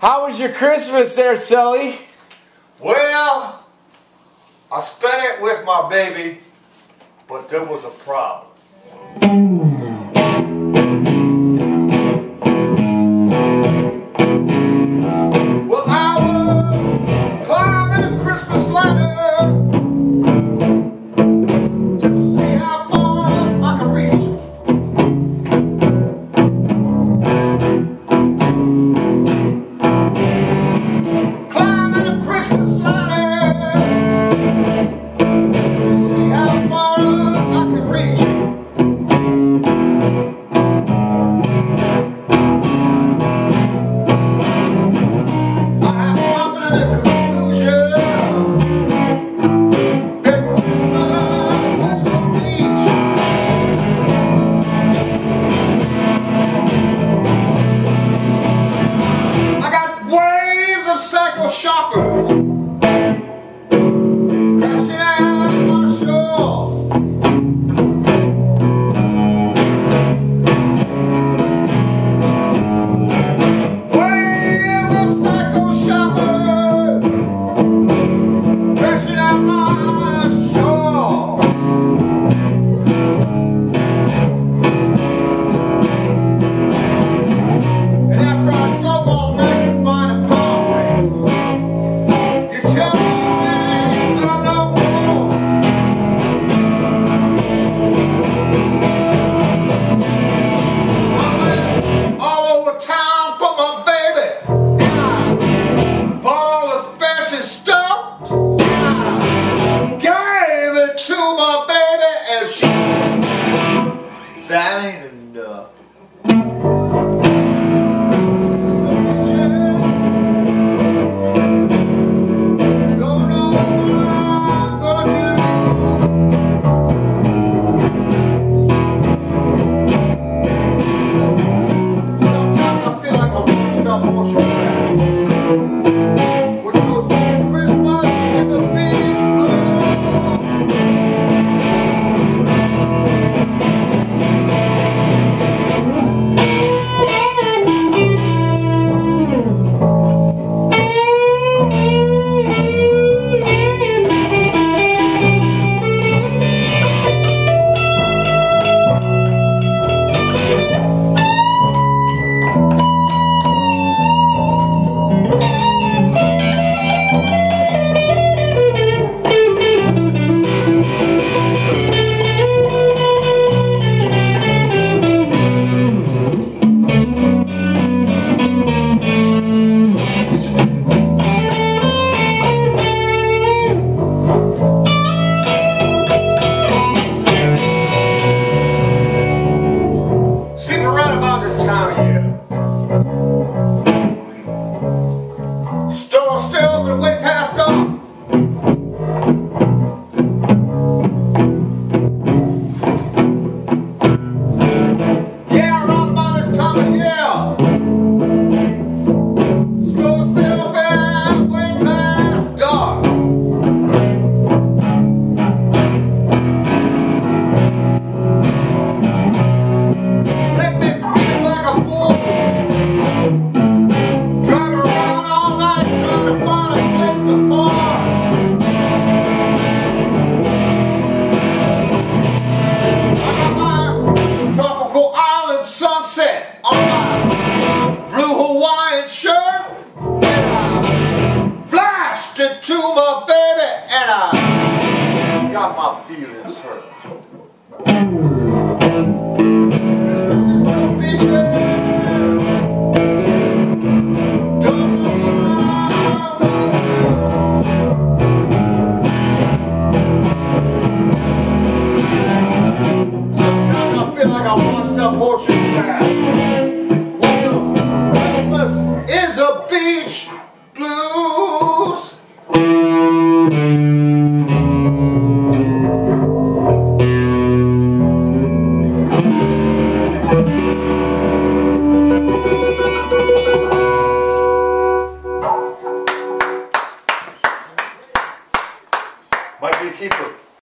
How was your Christmas there, Sully? Well, I spent it with my baby, but there was a problem. Well, I was climbing a Christmas ladder just to see how far up I could reach. Climbing a Christmas ladder to see how far up I could reach. Shoppers crashing out my shore. Waves of psycho shoppers crashing out my shore. And after I drove all night to find a car race, tell me I don't know more. I went all over town for my baby, and I bought all this fancy stuff, and I gave it to my baby, and she said, that ain't enough. Store's still open way past dawn. Yeah, around about this time of year, store's still open way past dark. Let me feel like a fool. Sunset on my blue Hawaiian shirt, and I flashed it to my baby, and I got my feelings hurt. Christmas is so peachy. Don't know what I'm gonna do. Sometimes I feel like I washed up ocean bad.